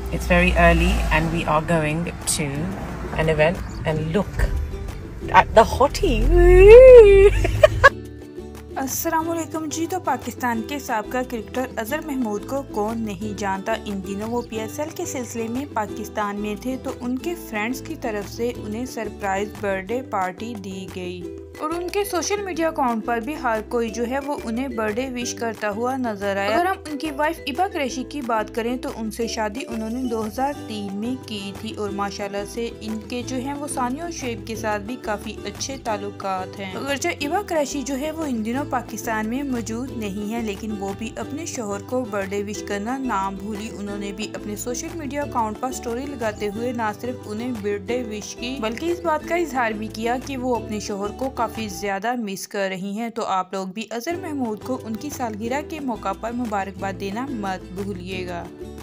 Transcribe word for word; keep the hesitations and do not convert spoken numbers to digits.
It's very early and we are going to an event, and look at the hottie. अस्सलामुअलैकुम जी। तो पाकिस्तान के साबका cricketer Azhar Mahmood को कौन नहीं जानता। इन दिनों वो पीएसएल के सिलसिले में पाकिस्तान में थे तो उनके फ्रेंड्स की तरफ से उन्हें सरप्राइज बर्थडे पार्टी दी गई और उनके सोशल मीडिया अकाउंट पर भी हर कोई जो है वो उन्हें बर्थडे विश करता हुआ नजर आया। अगर हम उनकी वाइफ इबा कुरैशी की बात करें तो उनसे शादी उन्होंने दो हज़ार तीन में की थी और माशाल्लाह से इनके जो है वो सानिया और शुएब के साथ भी काफी अच्छे ताल्लुकात हैं। अगरचे इबा कुरैशी जो है वो इन दिनों पाकिस्तान में मौजूद नहीं है, लेकिन वो भी अपने शोहर को बर्थडे विश करना ना भूली। उन्होंने भी अपने सोशल मीडिया अकाउंट पर स्टोरी लगाते हुए न सिर्फ उन्हें बर्थडे विश की बल्कि इस बात का इजहार भी किया कि वो अपने शोहर को काफी ज्यादा मिस कर रही हैं। तो आप लोग भी अजहर महमूद को उनकी सालगिरह के मौका पर मुबारकबाद देना मत भूलिएगा।